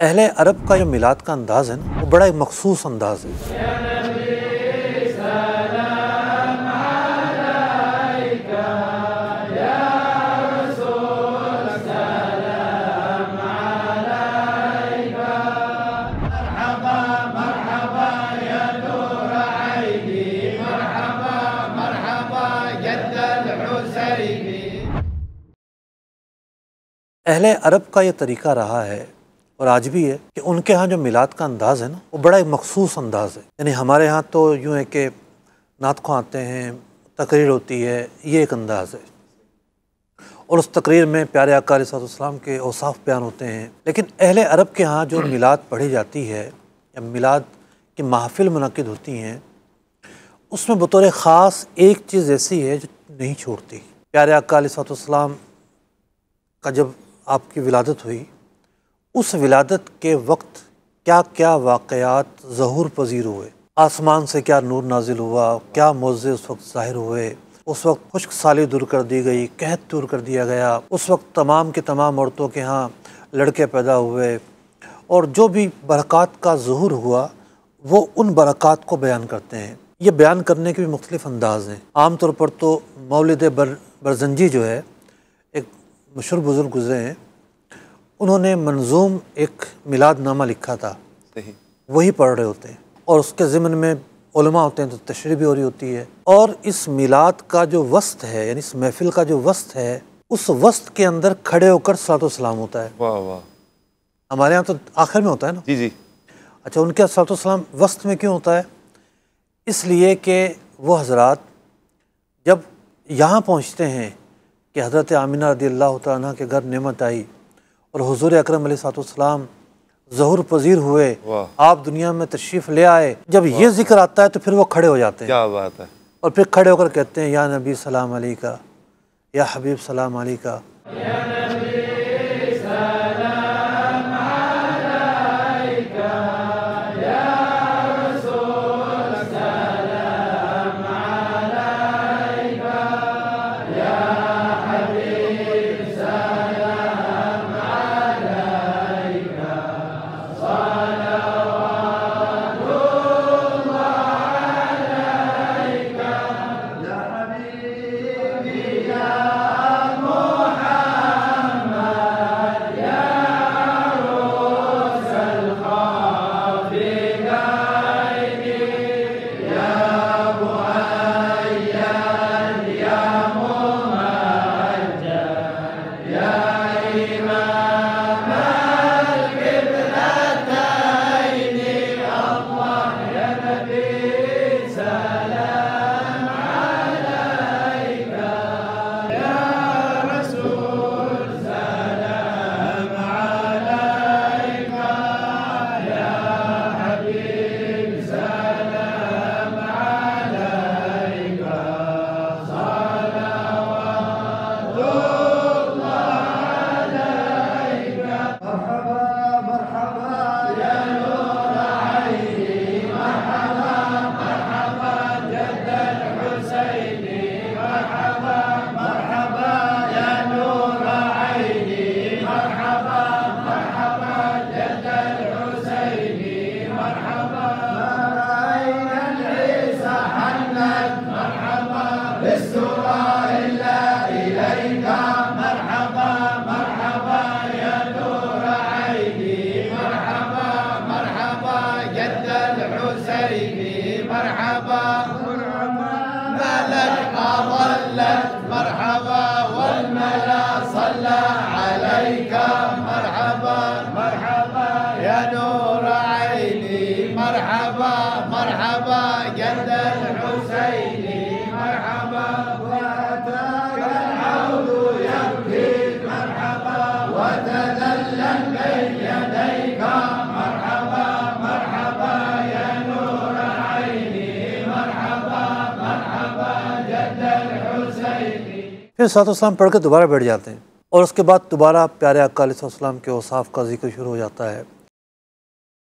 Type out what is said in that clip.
अहले अरब का जो मिलाद का अंदाज़ है ना, वो बड़ा एक मखसूस अंदाज़ है। अहले अरब का ये तरीक़ा रहा है और आज भी है कि उनके यहाँ जो मिलाद का अंदाज़ है ना, वो बड़ा एक मखसूस अंदाज़ है। यानी हमारे यहाँ तो यूँ है कि नात ख़्वां आते हैं, तकरीर होती है, ये एक अंदाज़ है और उस तकरीर में प्यारे आका अलैहिस्सलाम के औसाफ बयान होते हैं। लेकिन अहले अरब के यहाँ जो मिलाद पढ़ी जाती है या मिलाद की महफ़िल मुनक़िद होती हैं, उसमें बतौर ख़ास एक चीज़ ऐसी है जो नहीं छोड़ती। प्यारे आका अलैहिस्सलाम का जब आपकी विलादत हुई, उस विलादत के वक्त क्या क्या वाक़यात ज़हूर पज़ीर हुए, आसमान से क्या नूर नाजिल हुआ, क्या मौज़े उस वक्त ज़ाहिर हुए। उस वक्त खुश्क साली दूर कर दी गई, कहत दूर कर दिया गया। उस वक्त तमाम की तमाम औरतों के यहाँ लड़के पैदा हुए और जो भी बरक़ात का ज़हूर हुआ वो उन बरक़ात को बयान करते हैं। ये बयान करने के भी मुख्तलिफ़ अंदाज़ हैं। आम तौर पर तो मौलिद बरज़ंजी जो है, एक मशहूर बुज़ुर्ग गुज़रे हैं, उन्होंने मंजूम एक मिलादनामा लिखा था, वही पढ़ रहे होते हैं और उसके ज़िम्न में उलमा होते हैं तो तशरीह भी हो रही होती है। और इस मिलाद का जो वस्त है, यानी इस महफ़िल का जो वस्त है, उस वस्त के अंदर खड़े होकर सलातो सलाम होता है। वाह वाह। हमारे यहाँ तो आखिर में होता है ना। जी जी। अच्छा, उनके यहाँ सलातो सलाम वस्त में क्यों होता है? इसलिए कि वो हज़रात जब यहाँ पहुँचते हैं कि हज़रत आमिना रज़ियल्लाहु तआला अन्हा के घर नेमत आई और हुज़ूर अकरम अलैहिस्सलाम ज़हूर पज़ीर हुए, आप दुनिया में तशरीफ़ ले आए, जब ये ज़िक्र आता है तो फिर वो खड़े हो जाते हैं। क्या बात है। और फिर खड़े होकर कहते हैं, या नबी सलाम अलैका, या हबीब सलाम अलैका। फिर सलातो सलाम पढ़ के दोबारा बैठ जाते हैं और उसके बाद दोबारा प्यारे आका अलैहिस्सलाम के औसाफ का जिक्र शुरू हो जाता है।